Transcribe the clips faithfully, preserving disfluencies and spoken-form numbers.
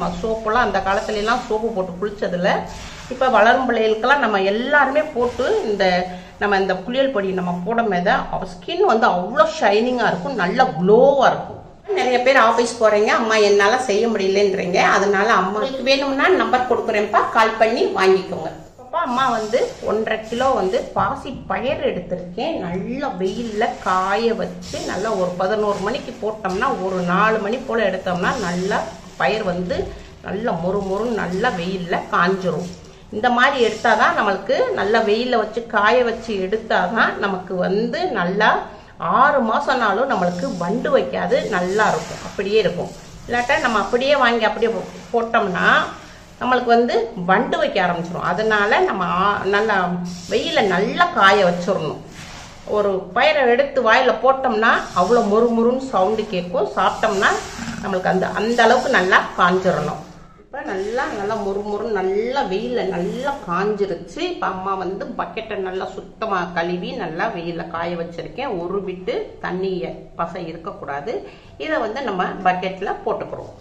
சோப்புலாம் அந்த காலத்துலலாம் சோப்பு போட்டு குளிச்சதில்ல. இப்போ வளரும் பிள்ளைகளுக்கெல்லாம் நம்ம எல்லாருமே போட்டு இந்த நம்ம இந்த குளியல் பொடி நம்ம போடும்போது அவள் ஸ்கின் வந்து அவ்வளோ ஷைனிங்காக இருக்கும், நல்ல க்ளோவாக இருக்கும். நிறைய பேர் ஆஃபீஸ் போகிறீங்க, அம்மா என்னால் செய்ய முடியலன்றீங்க. அதனால அம்மாவுக்கு வேணும்னா நம்பர் கொடுக்குறேன்ப்பா, கால் பண்ணி வாங்கிக்கோங்க. அப்பா அம்மா வந்து ஒன்றரை கிலோ வந்து பாசி பயிர் எடுத்திருக்கேன். நல்லா வெயிலில் காய வச்சு நல்லா ஒரு பதினோரு மணிக்கு போட்டோம்னா ஒரு நாலு மணி போல் எடுத்தோம்னா நல்லா பயிர் வந்து நல்லா மொறு மொறுன்னு நல்லா வெயிலில் காஞ்சிரும். இந்த மாதிரி எடுத்தால் தான் நம்மளுக்கு நல்லா வெயிலில் வச்சு காய வச்சு எடுத்தால் தான் நமக்கு வந்து நல்லா ஆறு மாதம்னாலும் நம்மளுக்கு வண்டு வைக்காது, நல்லா இருக்கும், அப்படியே இருக்கும். இல்லாட்டா நம்ம அப்படியே வாங்கி அப்படியே போட்டோம்னா நம்மளுக்கு வந்து வண்டு வைக்க ஆரம்பிச்சிடும். அதனால நம்ம நல்லா வெயிலில் நல்லா காய வச்சிடணும். ஒரு பயிரை எடுத்து வாயில் போட்டோம்னா அவ்வளோ முறு முறுன்னு சவுண்டு கேட்கும். சாப்பிட்டோம்னா நம்மளுக்கு அந்த அந்த அளவுக்கு நல்லா காஞ்சிடணும். இப்போ நல்லா நல்லா முறுமுறுன்னு நல்லா வெயிலில் நல்லா காஞ்சிருச்சு. இப்போ அம்மா வந்து பக்கெட்டை நல்லா சுத்தமாக கழுவி நல்லா வெயிலில் காய வச்சுருக்கேன். ஒரு விட்டு தண்ணியை பசை இருக்கக்கூடாது. இதை வந்து நம்ம பக்கெட்டில் போட்டுக்கிறோம்.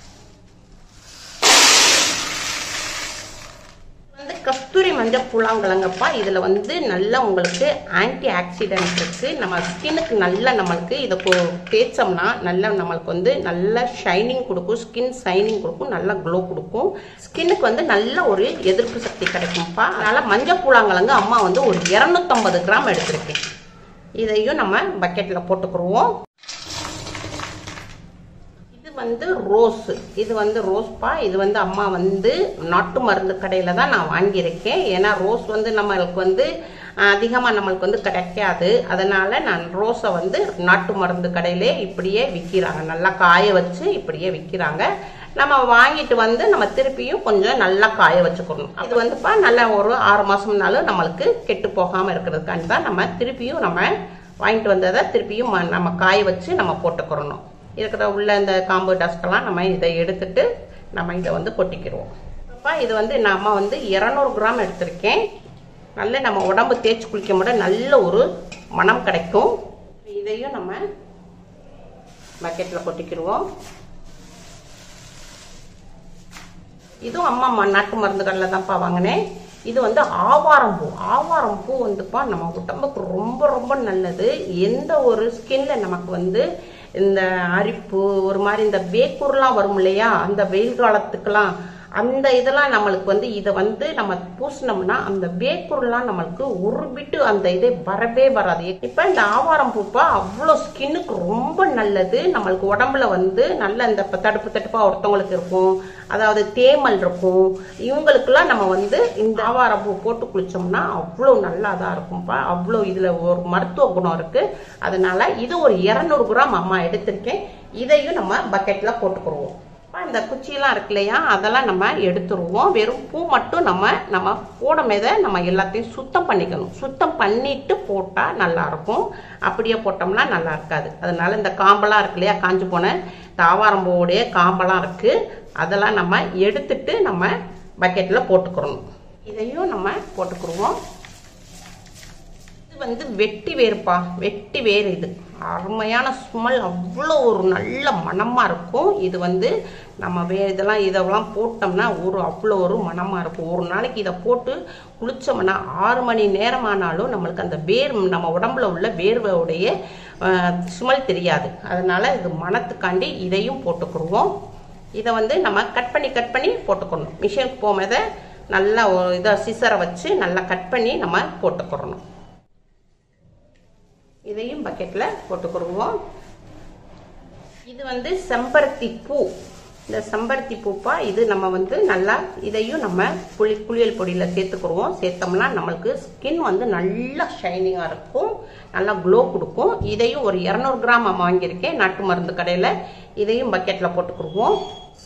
வந்து கஸ்தூரி மஞ்சள் புல்லாங்கிழங்கப்பா. இதில் வந்து நல்லா உங்களுக்கு ஆன்டி ஆக்சிடென்ட் இருக்குது. நம்ம ஸ்கின்னுக்கு நல்லா நம்மளுக்கு இதை தேய்ச்சோம்னா நல்லா நம்மளுக்கு வந்து நல்ல ஷைனிங் கொடுக்கும், ஸ்கின் ஷைனிங் கொடுக்கும், நல்லா க்ளோ கொடுக்கும். ஸ்கின்னுக்கு வந்து நல்ல ஒரு எதிர்ப்பு சக்தி கிடைக்கும்ப்பா. அதனால் மஞ்சள் புல்லாங்கிழங்கு அம்மா வந்து ஒரு இரநூத்தம்பது கிராம் எடுத்திருக்கேன். இதையும் நம்ம பக்கெட்டில் போட்டுக்குருவோம். வந்து ரோஸ், இது வந்து ரோஸ்பா. இது வந்து அம்மா வந்து நாட்டு மருந்து கடையில் தான் நான் வாங்கியிருக்கேன். ஏன்னா ரோஸ் வந்து நம்மளுக்கு வந்து அதிகமாக நம்மளுக்கு வந்து கிடைக்காது. அதனால நான் ரோஸை வந்து நாட்டு மருந்து கடையிலே இப்படியே விற்கிறாங்க, நல்லா காய வச்சு இப்படியே விற்கிறாங்க. நம்ம வாங்கிட்டு வந்து நம்ம திருப்பியும் கொஞ்சம் நல்லா காய வச்சுக்கணும். அது வந்துப்பா நல்லா ஒரு ஆறு மாதம்னாலும் நம்மளுக்கு கெட்டு போகாமல் இருக்கிறதுக்காண்டி தான் நம்ம திருப்பியும் நம்ம வாங்கிட்டு வந்ததை திருப்பியும் நம்ம காய வச்சு நம்ம போட்டுக்கிறணும். இருக்கிற உள்ள இந்த காம்பு டஸ்டெல்லாம் நம்ம இதை எடுத்துட்டு நம்ம இதை வந்து கொட்டிக்கிடுவோம். அப்போ இது வந்து நம்ம வந்து இரநூறு கிராம் எடுத்திருக்கேன். நல்ல நம்ம உடம்பு தேய்ச்சி குளிக்க முடிய நல்ல ஒரு மனம் கிடைக்கும். இதையும் நம்ம பக்கெட்டில் கொட்டிக்கிடுவோம். இதுவும் அம்மா நாட்டு மருந்துகளில் தான்ப்பா வாங்கினேன். இது வந்து ஆவாரம் பூ. ஆவாரம் பூ வந்துப்பா நம்ம உடம்புக்கு ரொம்ப ரொம்ப நல்லது. எந்த ஒரு ஸ்கின்ல நமக்கு வந்து இந்த அரிப்பு ஒரு மாதிரி இந்த வேக்கூர்லாம் வரும் இல்லையா, அந்த வெயில் காலத்துக்கெல்லாம் அந்த இதெல்லாம் நம்மளுக்கு வந்து இதை வந்து நம்ம பூசினோம்னா அந்த வேக்கூர்லாம் நம்மளுக்கு ஒரு விட்டு அந்த இதே வரவே வராது. இப்போ இந்த ஆவாரம் பூப்பா அவ்வளோ ஸ்கின்னுக்கு ரொம்ப நல்லது. நம்மளுக்கு உடம்புல வந்து நல்ல இந்த தடுப்பு தடுப்பாக ஒருத்தவங்களுக்கு இருக்கும், அதாவது தேமல் இருக்கும். இவங்களுக்கெல்லாம் நம்ம வந்து இந்த ஆவாரம் பூ போட்டு குளிச்சோம்னா அவ்வளோ நல்லா தான் இருக்கும்ப்பா. அவ்வளோ இதில் ஒரு மருத்துவ குணம் இருக்குது. அதனால இது ஒரு இரநூறு கிராம் அம்மா எடுத்திருக்கேன். இதையும் நம்ம பக்கெட்டில் போட்டுக்குருவோம். இந்த குச்சியெல்லாம் இருக்கு இல்லையா, அதெல்லாம் நம்ம எடுத்துருவோம். வெறும் பூ மட்டும் நம்ம நம்ம போடும்போது நம்ம எல்லாத்தையும் சுத்தம் பண்ணிக்கணும். சுத்தம் பண்ணிட்டு போட்டால் நல்லா இருக்கும். அப்படியே போட்டோம்னா நல்லா இருக்காது. அதனால இந்த காம்பெல்லாம் இருக்கு இல்லையா, காஞ்சு போன தாவாரம்பூடைய காம்பெல்லாம் இருக்கு, அதெல்லாம் நம்ம எடுத்துட்டு நம்ம பக்கெட்டில் போட்டுக்கிறணும். இதையும் நம்ம போட்டுக்குருவோம். இது வந்து வெட்டி வேறுப்பா, வெட்டி வேறு. இது அருமையான ஸ்மெல், அவ்வளோ ஒரு நல்ல மணமாக இருக்கும். இது வந்து நம்ம வே இதெல்லாம் இதெல்லாம் போட்டோம்னா ஒரு அவ்வளோ ஒரு மணமாக இருக்கும். ஒரு நாளைக்கு இதை போட்டு குளித்தோம்னா ஆறு மணி நேரம் ஆனாலும் நம்மளுக்கு அந்த வேர் நம்ம உடம்புல உள்ள வேர்வையுடைய ஸ்மெல் தெரியாது. அதனால இது மணத்துக்காண்டி இதையும் போட்டுக்குருவோம். இதை வந்து நம்ம கட் பண்ணி கட் பண்ணி போட்டுக்கணும். மிஷினுக்கு போகும்போது நல்லா இதை சிசரை வச்சு நல்லா கட் பண்ணி நம்ம போட்டுக்கிறணும். இதையும் பக்கெட்டில் போட்டுக்கிடுவோம். இது வந்து செம்பருத்தி பூ. இந்த செம்பருத்தி பூப்பா இது நம்ம வந்து நல்லா இதையும் நம்ம புளி குளியல் பொடியில் சேர்த்துக்கிடுவோம். சேர்த்தோம்னா நம்மளுக்கு ஸ்கின் வந்து நல்லா ஷைனிங்காக இருக்கும், நல்லா க்ளோ கொடுக்கும். இதையும் ஒரு இரநூறு கிராம் வாங்கியிருக்கேன் நாட்டு மருந்து கடையில். இதையும் பக்கெட்டில் போட்டுக்கிடுவோம்.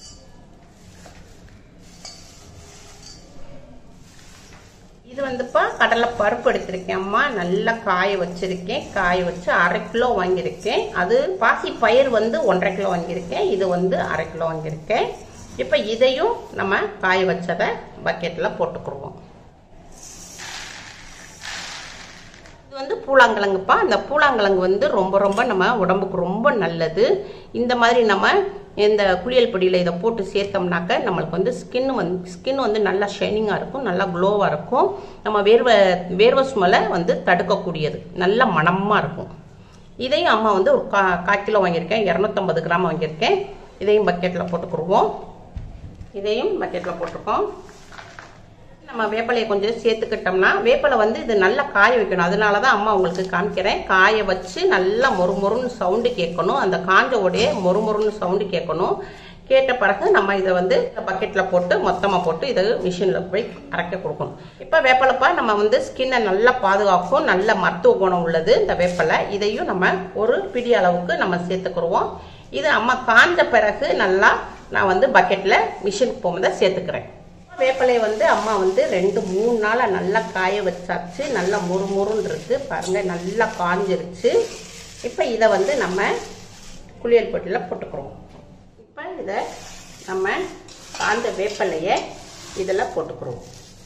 இது வந்துப்பா கடலை பருப்பு எடுத்திருக்கேன் அம்மா, நல்லா காய வச்சிருக்கேன். காய வச்சு அரை கிலோ வாங்கியிருக்கேன். அது பாசி பயிர் வந்து ஒன்றரை கிலோ வாங்கியிருக்கேன். இது வந்து அரை கிலோ வாங்கியிருக்கேன். இப்போ இதையும் நம்ம காய வச்சதை பக்கெட்டில் போட்டுக்கிடுவோம். இது வந்து பூலாங்கிழங்குப்பா. இந்த பூலாங்கிழங்கு வந்து ரொம்ப ரொம்ப நம்ம உடம்புக்கு ரொம்ப நல்லது. இந்த மாதிரி நம்ம இந்த குளியல் பொடியில் இதை போட்டு சேர்த்தோம்னாக்க நம்மளுக்கு வந்து ஸ்கின் வந்து ஸ்கின் வந்து நல்லா ஷைனிங்காக இருக்கும், நல்லா க்ளோவாக இருக்கும். நம்ம வேர்வை வேர்வை ஸ்மெல்லை வந்து தடுக்கக்கூடியது, நல்ல மணமாக இருக்கும். இதையும் அம்மா வந்து ஒரு கா கால் கிலோ வாங்கியிருக்கேன், இரநூத்தம்பது கிராம் வாங்கியிருக்கேன். இதையும் பக்கெட்டில் போட்டுக்குருவோம். இதையும் பக்கெட்டில் போட்டிருக்கோம். நம்ம வேப்பலையை கொஞ்சம் சேர்த்துக்கிட்டோம்னா, வேப்பலை வந்து இது நல்லா காய வைக்கணும். அதனால தான் அம்மா உங்களுக்கு காமிக்கிறேன். காய வச்சு நல்லா மொறு மொறுன்னு சவுண்டு கேட்கணும். அந்த காஞ்ச உடைய மொறு மொறுன்னு சவுண்டு கேட்கணும். கேட்ட பிறகு நம்ம இதை வந்து பக்கெட்டில் போட்டு மொத்தமாக போட்டு இதை மிஷினில் போய் அரைக்க கொடுக்கணும். இப்போ வேப்பலைப்பா நம்ம வந்து ஸ்கின்னை நல்லா பாதுகாக்கும், நல்ல மருத்துவ குணம் உள்ளது இந்த வேப்பலை. இதையும் நம்ம ஒரு பிடி அளவுக்கு நம்ம சேர்த்துக்குருவோம். இது அம்மா காஞ்ச பிறகு நல்லா நான் வந்து பக்கெட்டில் மிஷினுக்கு போகும்போது சேர்த்துக்கிறேன். வேப்பலையை வந்து அம்மா வந்து ரெண்டு மூணு நாளாக நல்லா காய வச்சாச்சு. நல்லா முறு முறுன்னு இருக்குது பாருங்கள், நல்லா காஞ்சிருச்சு. இப்போ இதை வந்து நம்ம குளியல் பொட்டியில் போட்டுக்கிறோம். இப்போ இதை நம்ம காஞ்ச வேப்பலையை இதில் போட்டுக்கிறோம்.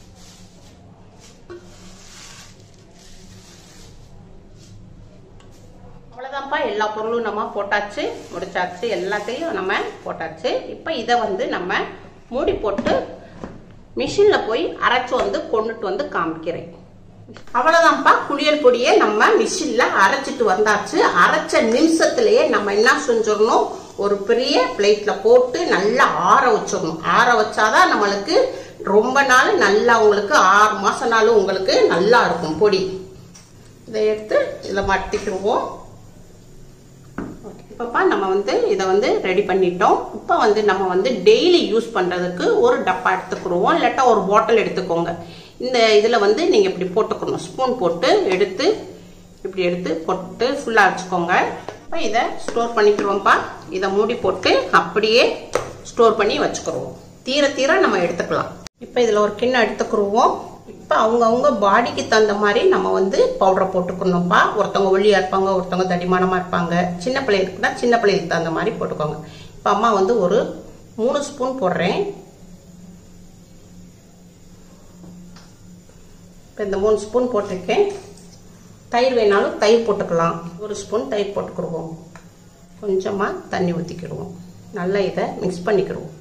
அவ்வளோதான்ப்பா, எல்லா பொருளும் நம்ம போட்டாச்சு, முடிச்சாச்சு, எல்லாத்தையும் நம்ம போட்டாச்சு. இப்போ இதை வந்து நம்ம மூடி போட்டு மிஷினில் போய் அரைச்சி வந்து கொண்டுட்டு வந்து காமிக்கிறேன். அவ்வளோதான்ப்பா, குளியல் பொடியை நம்ம மிஷினில் அரைச்சிட்டு வந்தாச்சு. அரைச்ச நிமிஷத்துலேயே நம்ம என்ன செஞ்சிடணும், ஒரு பெரிய பிளேட்டில் போட்டு நல்லா ஆற வச்சிடணும். ஆற வச்சாதான் நம்மளுக்கு ரொம்ப நாள் நல்லா உங்களுக்கு ஆறு மாதம் நாள் உங்களுக்கு நல்லா இருக்கும் பொடி. இதை எடுத்து இதில் மாட்டிக்கிடுவோம். இப்போப்பா நம்ம வந்து இதை வந்து ரெடி பண்ணிட்டோம். இப்போ வந்து நம்ம வந்து டெய்லி யூஸ் பண்ணுறதுக்கு ஒரு டப்பா எடுத்துக்கிடுவோம், இல்லாட்டா ஒரு பாட்டில் எடுத்துக்கோங்க. இந்த இதில் வந்து நீங்கள் இப்படி போட்டுக்கணும், ஸ்பூன் போட்டு எடுத்து இப்படி எடுத்து போட்டு ஃபுல்லாக வச்சுக்கோங்க. இப்போ இதை ஸ்டோர் பண்ணிக்கிறோம்ப்பா. இதை மூடி போட்டு அப்படியே ஸ்டோர் பண்ணி வச்சுக்கிடுவோம். தீர தீர நம்ம எடுத்துக்கலாம். இப்போ இதில் ஒரு கிண்ணம் எடுத்துக்கிடுவோம். இப்போ அவங்கவுங்க பாடிக்கு தகுந்த மாதிரி நம்ம வந்து பவுடரை போட்டுக்கணும்ப்பா. ஒருத்தவங்க ஒல்லியாக இருப்பாங்க, ஒருத்தவங்க தடிமானமாக இருப்பாங்க. சின்ன பிள்ளைகளுக்குனா சின்ன பிள்ளைகளுக்கு தகுந்த மாதிரி போட்டுக்கோங்க. இப்போ அம்மா வந்து ஒரு மூணு ஸ்பூன் போடுறேன். இப்போ இந்த மூணு ஸ்பூன் போட்டிருக்கேன். தயிர் வேணாலும் தயிர் போட்டுக்கலாம். ஒரு ஸ்பூன் தயிர் போட்டுக்கிடுவோம். கொஞ்சமாக தண்ணி ஊற்றிக்கிடுவோம். நல்லா இதை மிக்ஸ் பண்ணிக்கிடுவோம்.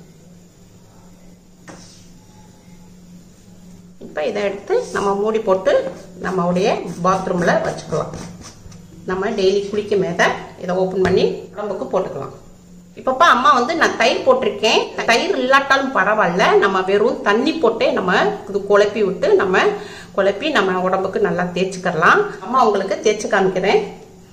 இப்போ இதை எடுத்து நம்ம மூடி போட்டு நம்மளுடைய பாத்ரூமில் வச்சுக்கலாம். நம்ம டெய்லி குளிக்க மேலே இதை ஓப்பன் பண்ணி உடம்புக்கு போட்டுக்கலாம். இப்போப்பா அம்மா வந்து நான் தயிர் போட்டிருக்கேன். தயிர் இல்லாட்டாலும் பரவாயில்ல, நம்ம வெறும் தண்ணி போட்டே நம்ம இது குழப்பி விட்டு நம்ம குழப்பி நம்ம உடம்புக்கு நல்லா தேய்ச்சிக்கலாம். அம்மா உங்களுக்கு தேய்ச்சி காமிக்கிறேன்.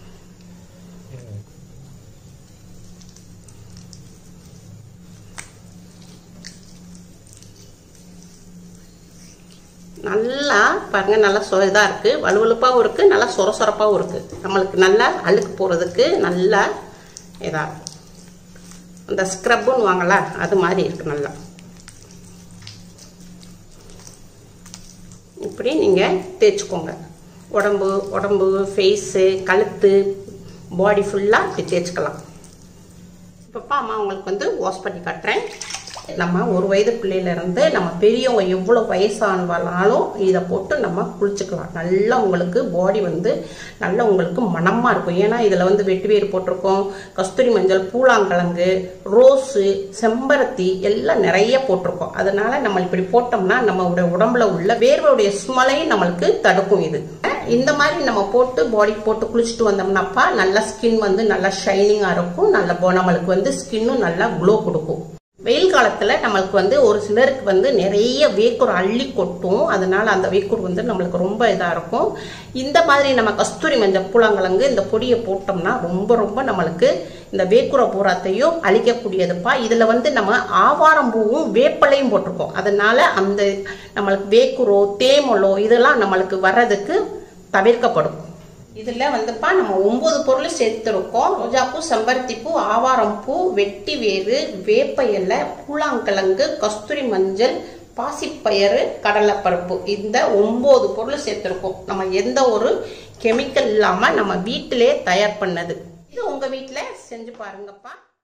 நல்லா பாருங்க, நல்லா சொ இதாக இருக்குது, வலுவலுப்பாகவும் இருக்குது, நல்லா சொர சொரப்பாகவும் இருக்குது. நம்மளுக்கு நல்லா அழுக்கு போகிறதுக்கு நல்லா இதாக இருக்கும். அந்த ஸ்க்ரப்புன்னு வாங்கல அது மாதிரி இருக்குது. நல்லா இப்படி நீங்கள் தேய்ச்சிக்கோங்க. உடம்பு உடம்பு ஃபேஸு, கழுத்து, பாடி ஃபுல்லாக இப்படி தேய்ச்சிக்கலாம். இப்போப்பா அம்மா உங்களுக்கு வந்து வாஷ் பண்ணி காட்டுறேன். நம்ம ஒரு வயது பிள்ளையிலேருந்து நம்ம பெரியவங்க எவ்வளோ வயசானாலும் இதை போட்டு நம்ம குளிச்சுக்கலாம். நல்லா உங்களுக்கு பாடி வந்து நல்லா உங்களுக்கு மணமாக இருக்கும். ஏன்னா இதில் வந்து வெட்டி வேர் போட்டிருக்கோம், கஸ்தூரி மஞ்சள், பூலாங்கிழங்கு, ரோஸு, செம்பருத்தி எல்லாம் நிறைய போட்டிருக்கோம். அதனால நம்ம இப்படி போட்டோம்னா நம்மளுடைய உடம்புல உள்ள வேர்வையுடைய ஸ்மெல்லையும் நம்மளுக்கு தடுக்கும். இது இந்த மாதிரி நம்ம போட்டு பாடிக்கு போட்டு குளிச்சுட்டு வந்தோம்னாப்பா நல்லா ஸ்கின் வந்து நல்லா ஷைனிங்காக இருக்கும். நல்ல நம்மளுக்கு வந்து ஸ்கின்னும் நல்லா க்ளோ கொடுக்கும். வெயில் காலத்தில் நம்மளுக்கு வந்து ஒரு சிலருக்கு வந்து நிறைய வேக்கூர் அள்ளி கொட்டும். அதனால அந்த வேக்கூர் வந்து நம்மளுக்கு ரொம்ப இதாக இருக்கும். இந்த மாதிரி நம்ம கஸ்தூரி மஞ்சள், பூலாங்கிழங்கு இந்த பொடியை போட்டோம்னா ரொம்ப ரொம்ப நம்மளுக்கு இந்த வேக்குற பூராத்தையும் அழிக்கக்கூடியதுப்பா. இதில் வந்து நம்ம ஆவாரம் பூவும் வேப்பலையும் போட்டிருக்கோம். அதனால அந்த நம்மளுக்கு வேக்குரோ தேமலோ இதெல்லாம் நம்மளுக்கு வர்றதுக்கு தவிர்க்கப்படும். இதில் வந்துப்பா நம்ம ஒம்பது பொருள் சேர்த்துருக்கோம். ரோஜாப்பூ, செம்பருத்திப்பூ, ஆவாரம்பூ, வெட்டி வேறு, வேப்ப இலை, பூலாங்கிழங்கு, கஸ்தூரி மஞ்சள், பாசிப்பயறு, கடலைப்பருப்பு, இந்த ஒம்பது பொருள் சேர்த்துருக்கோம். நம்ம எந்த ஒரு கெமிக்கல் இல்லாமல் நம்ம வீட்டிலே தயார் பண்ணது. இது உங்கள் வீட்டில் செஞ்சு பாருங்கப்பா.